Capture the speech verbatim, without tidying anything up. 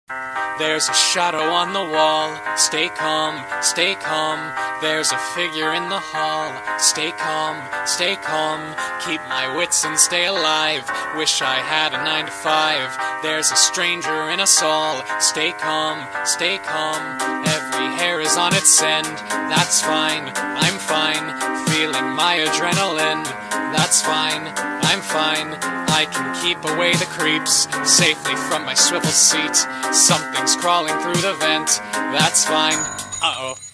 There's a shadow on the wall. Stay calm, stay calm. There's a figure in the hall. Stay calm, stay calm. Keep my wits and stay alive. Wish I had a nine to five. There's a stranger in us all. Stay calm, stay calm. Every hair is on its end. That's fine, I'm fine. Feeling my adrenaline. That's fine, I'm fine. I can keep away the creeps safely from my swivel seat. Something's crawling through the vent. That's fine. Uh-oh.